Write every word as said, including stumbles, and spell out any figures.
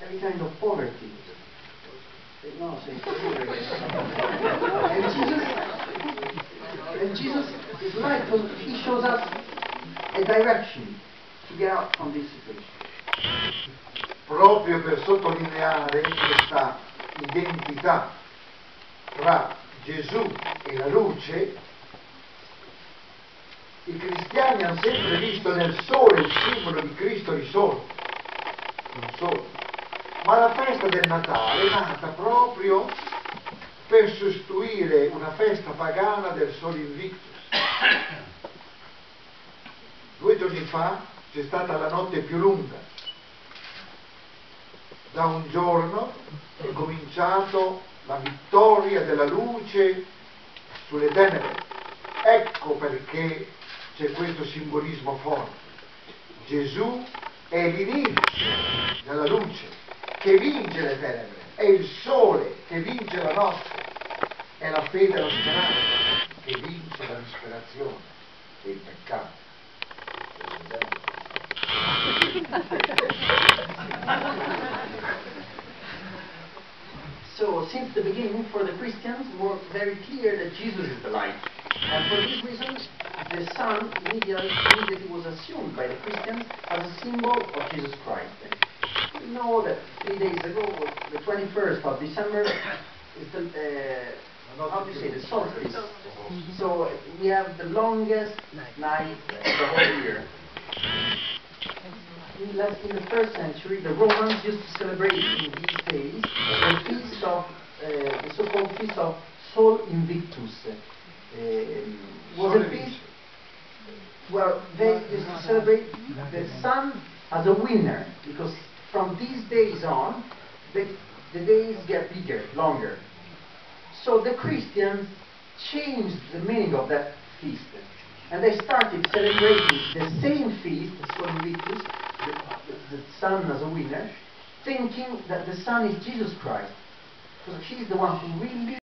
every kind of poverty. No, say and Jesus, and Jesus is right because he shows us a direction to get out from this situation. Proprio per sottolineare questa identità tra Gesù e la luce, i cristiani hanno sempre visto nel sole il simbolo di Cristo risorto, non solo. Ma la festa del Natale è nata proprio per sostituire una festa pagana del Sole Invictus. Due giorni fa c'è stata la notte più lunga. Da un giorno è cominciato la vittoria della luce sulle tenebre. Ecco perché c'è questo simbolismo forte. Gesù è l'inizio della luce che vince le tenebre, è il sole che vince la notte, è la fede e la speranza che vince la disperazione e il peccato. So, since the beginning, for the Christians, it was very clear that Jesus is the light. And for this reason, the sun immediately, immediately was assumed by the Christians as a symbol of Jesus Christ. We know that three days ago, the twenty-first of December, is the, uh, how do you say, the solstice. So we have the longest night of the whole year. In, last, in the first century, the Romans used to celebrate in these days the feast of, uh, the so-called feast of Sol Invictus. Uh, was a feast where they used to celebrate the sun as a winner, because from these days on, the, the days get bigger, longer. So the Christians changed the meaning of that feast, and they started celebrating the same feast, the Sol Invictus, the, the, the sun as a winner, thinking that the sun is Jesus Christ, because he's the one who really